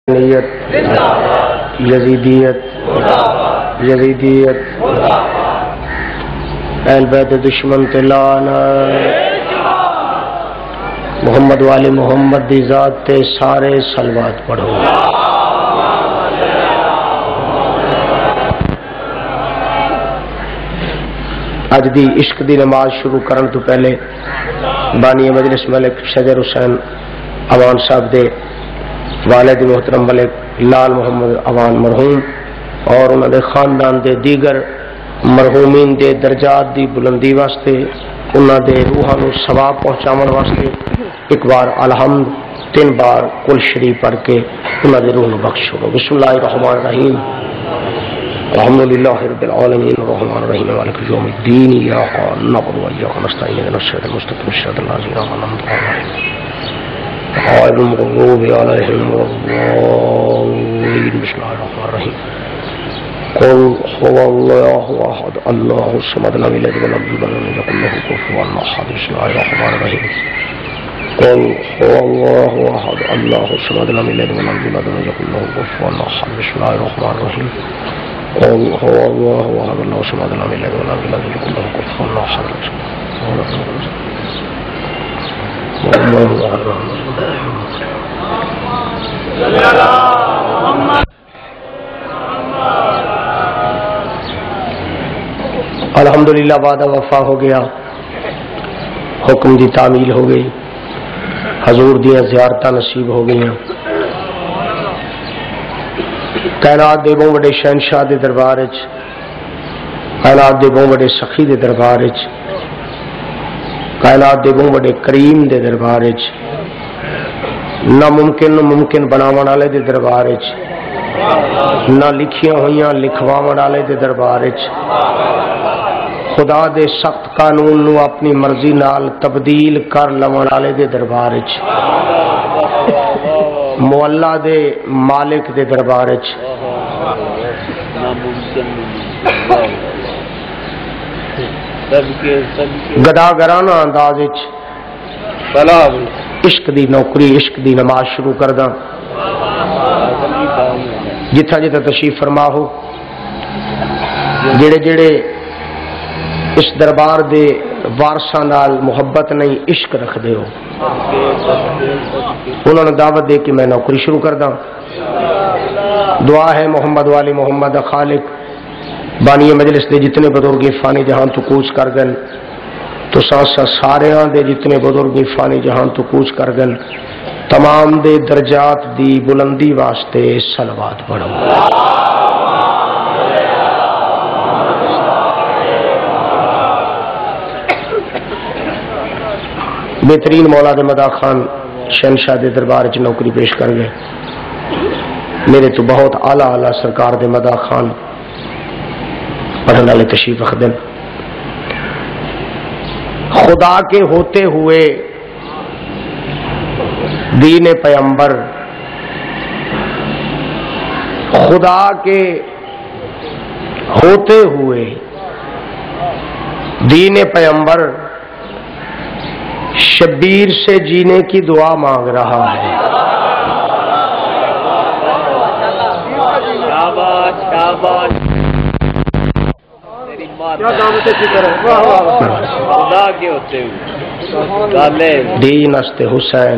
یزیدیت اہل بیت دشمن تے لعنت، محمد والے محمد دی ذات تے سارے صلوات پڑھو۔ اج دی عشق دی نماز شروع کرن تو پہلے بانی مجلس ملک شجر حسین اوان صاحب دے والد محترم ملک لال محمد اوان مرحوم اور انہوں دے خاندان دے دیگر مرحومین دے درجات دی بلندی واسطے انہوں دے روحاں نو ثواب پہنچاون واسطے ایک بار الحمد 3 بار کل شریف پڑھ کے انہوں دے روح نو بخشو۔ بسم اللہ الرحمن الرحیم، الحمدللہ رب العالمین الرحمن الرحیم مالک یوم الدین، ایاک نعبد و ایاک نستعین اهدنا الصراط المستقیم صراط الذین انعمت علیہم غیر المغضوب علیہم ولا الضالین۔ بسم اللہ الرحمن الرحیم، قل هو اللہ احد اللہ الصمد لم یلد ولم یولد ولم یکن له کفوا احد۔ بسم اللہ الرحمن الرحیم، قل هو اللہ احد اللہ الصمد لم یلد ولم یولد ولم یکن له کفوا احد۔ بسم اللہ الرحمن الرحیم، قل هو اللہ احد اللہ الصمد لم یلد ولم یولد ولم یکن له کفوا احد۔ الحمدللہ وعدہ وفا ہو گیا، حکم دی تعمیل ہو گئی، حضور دیاں زیارتاں نصیب ہو گئیاں، کائنات دے بہت بڑے شہنشاہ دے دربار وچ، کائنات دے بہت بڑے سخی دے دربار وچ، کائنات دے بہت بڑے کریم دے دربار وچ، ناممکن ممکن بناون والے دے دربار وچ، نہ لکھیاں ہوئیاں لکھواون والے دے دربار وچ، خدا دے سخت قانون نو اپنی مرضی نال تبدیل کر لون والے دے دربار وچ، مولا دے مالک دے دربار وچ، گداگرانہ انداز وچ عشق دی نوکری عشق دی نماز شروع کر داں۔ جتھا جتھا تشریف فرما ہو، جڑے جڑے اس دربار دے وارثاں نال محبت نہیں عشق رکھ دے ہو، انہوں نے دعوت دے کہ میں نوکری شروع کر داں۔ دعا ہے محمد والی محمد خالق بانی مجلس دے جتنے بزرگ فانی جہان تو کوچ کر گن، تو سارے دے جتنے بزرگ فانی جہان تو کوچ کر گن، تمام دے درجات دی بلندی واسطے صلوات پڑھو۔ بہترین مولا دے مدا خان شہنشاہ دے دربار چ نوکری پیش کر گئے، میرے تو بہت اعلیٰ اعلیٰ سرکار دے مدا خان پڑھنے والے تشریف رکھ دیں۔ خدا کے ہوتے ہوئے دین پیمبر، خدا کے ہوتے ہوئے دین پیمبر شبیر سے جینے کی دعا مانگ رہا ہے۔ دین است حسین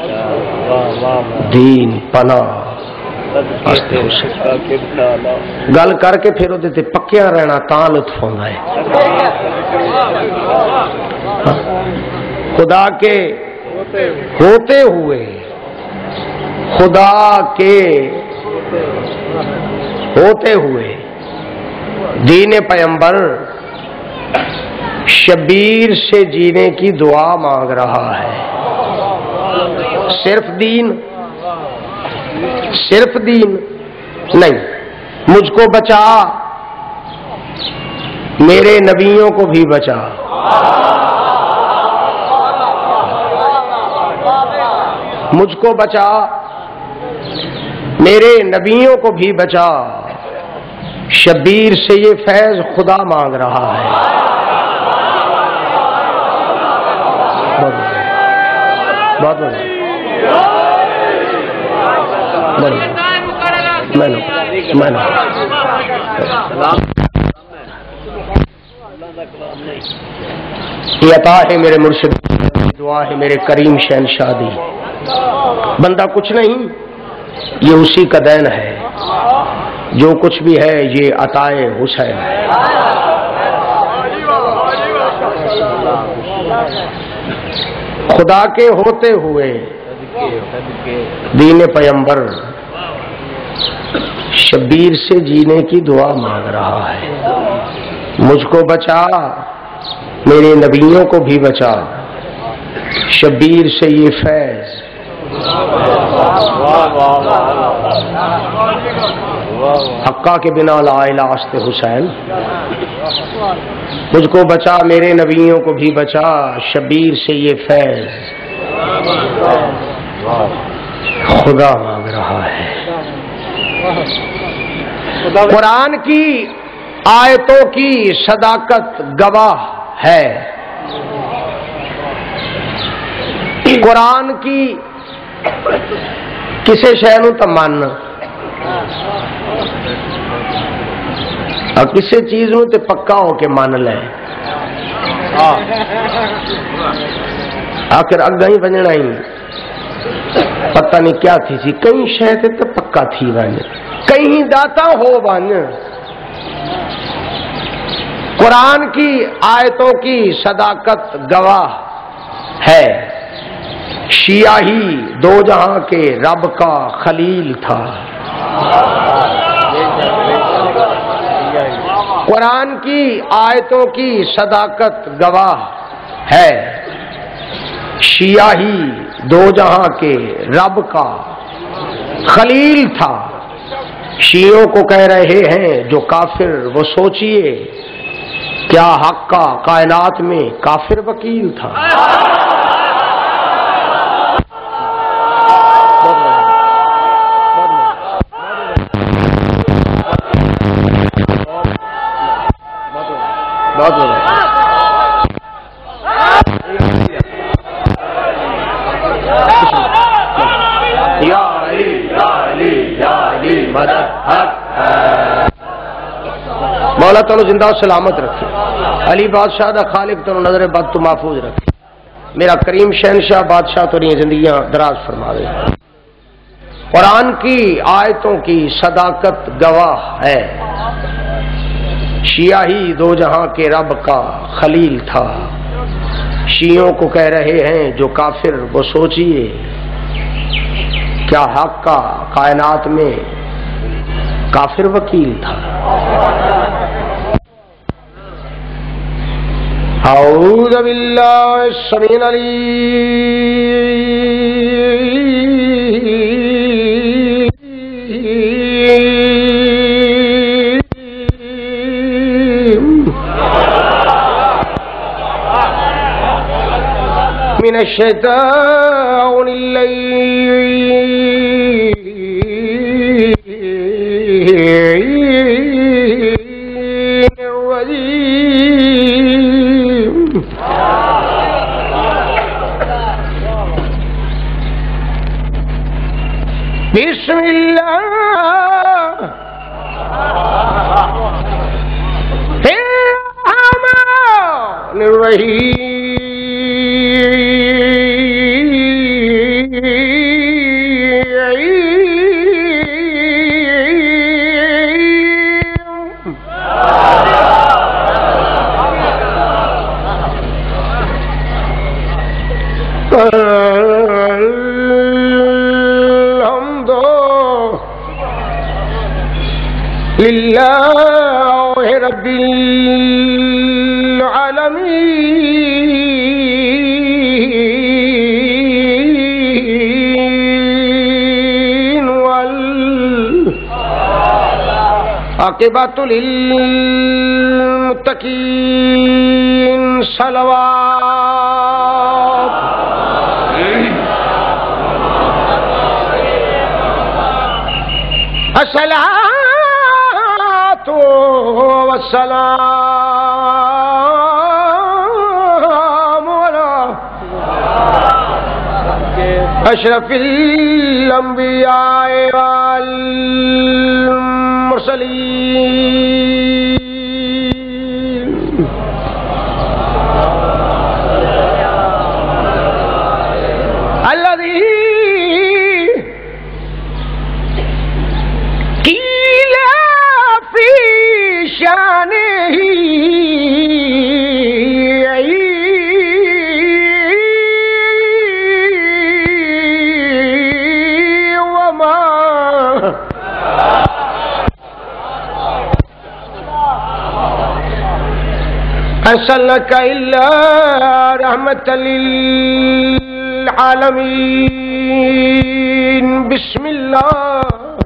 دین پناہ است حسین، گل کر کے پھر وہ پکیا رہنا تاں لطف ہوتا ہے۔ خدا کے ہوتے ہوئے، خدا کے ہوتے ہوئے دین پیمبر شبیر سے جینے کی دعا مانگ رہا ہے۔ صرف دین نہیں، مجھ کو بچا، میرے نبیوں کو بھی بچا، مجھ کو بچا، میرے نبیوں کو بھی بچا، شبیر سے یہ فیض خدا مانگ رہا ہے۔ بہت یہ عطا ہے میرے مرشد، دعا ہے میرے کریم شہنشاہ دی، بندہ کچھ نہیں، یہ اسی کا دین ہے، جو کچھ بھی ہے یہ عطائے حسین ہے۔ خدا کے ہوتے ہوئے دین پیمبر شبیر سے جینے کی دعا مانگ رہا ہے، مجھ کو بچا، میرے نبیوں کو بھی بچا، شبیر سے یہ فیض۔ حقا کے بنا لا الہ الا حسین، مجھ کو بچا، میرے نبیوں کو بھی بچا، شبیر سے یہ فیض خدا مانگ رہا ہے۔ قرآن کی آیتوں کی صداقت گواہ ہے، قرآن کی کسے شے نوں تے من اور کسے چیز نوں تے پکا ہو کے مان لے، آخر اگا ہی بننا ہی پتہ نہیں کیا تھی سی، کئی شے تے پکا تھی ون، کہیں داتا ہو ون۔ قرآن کی آیتوں کی صداقت گواہ ہے، شیعہ ہی دو جہاں کے رب کا خلیل تھا۔ قرآن کی آیتوں کی صداقت گواہ ہے، شیعہ ہی دو جہاں کے رب کا خلیل تھا۔ شیعوں کو کہہ رہے ہیں جو کافر، وہ سوچئے کیا حق کا کائنات میں کافر وکیل تھا۔ مولا تنو زندہ و سلامت رکھے، علی بادشاہ دا خالق تنو نظر بد تو محفوظ رکھے، میرا کریم شہنشاہ بادشاہ تو زندگیاں دراز فرما دے۔ قرآن کی آیتوں کی صداقت گواہ ہے، شیعہ ہی دو جہاں کے رب کا خلیل تھا۔ شیعوں کو کہہ رہے ہیں جو کافر، وہ سوچئے کیا حق کا کائنات میں کافر وکیل تھا۔ اعوذ باللہ السمیع العلیم من الشیطان بسم اللہ الرحمن الرحیم للہ رب العالمین والعاقبۃ للمتقین صلوات السلام والسلام علی اشرف الانبیاء والمرسلین الذی قیل فی شانہ أرسلناك إلا رحمة للعالمين بسم الله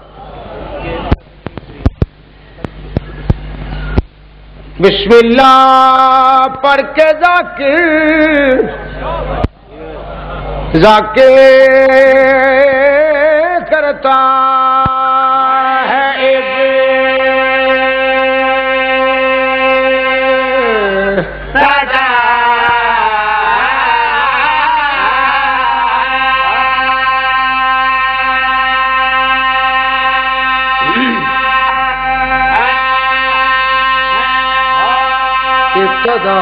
بسم اللہ پڑھ کے ذاکر کرتا ہے ایک ابتدا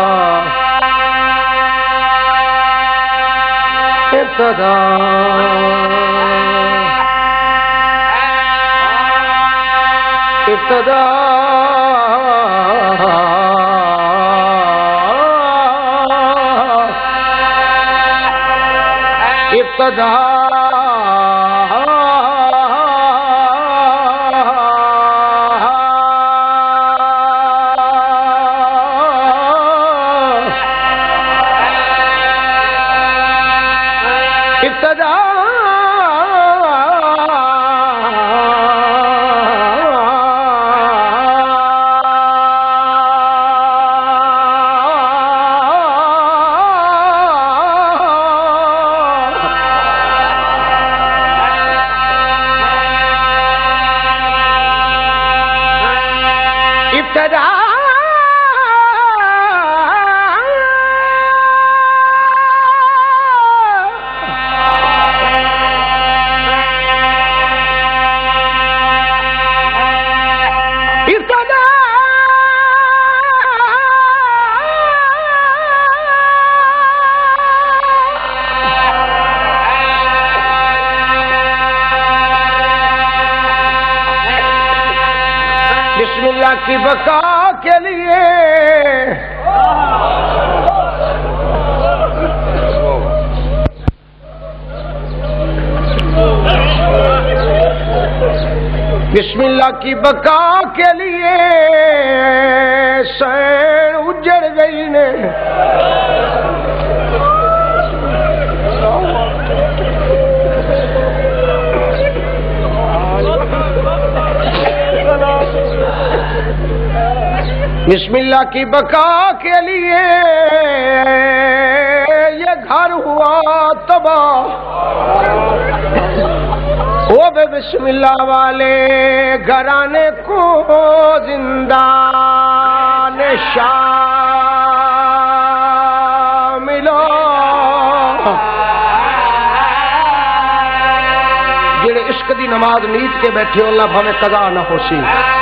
بسم اللہ کی بقا کے لیے بسم اللہ کی بقا کے لیے سین اجڑ گئی نے بسم اللہ کی بقا کے لیے یہ گھر ہوا تباہ وہ بے بسم اللہ والے گھرانے کو زندہ شاملو جڑے عشق دی نماز نیت کے بیٹھے اللہ بھاوے قضا نہ ہو سی